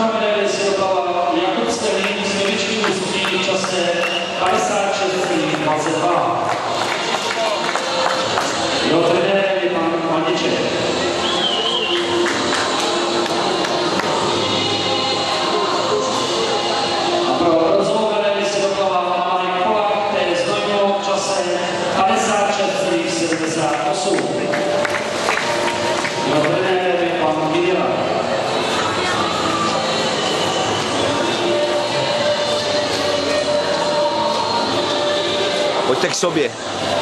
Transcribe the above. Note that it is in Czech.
Bronzová medaile si dobala Jakub Sterling z Měličky Ústí v čase 56,22. Jeho trenérem je pan Maněček. A pro bronzovou medaili si dobala Marek Polák, který je z Dojnou v čase 56,78. Jeho trenérem je pan Kidila. Pojďte k sobě.